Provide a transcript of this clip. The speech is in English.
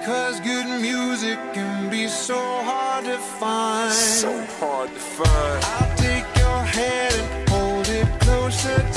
'cause good music can be so hard to find. So hard to find. I'll take your hand and hold it closer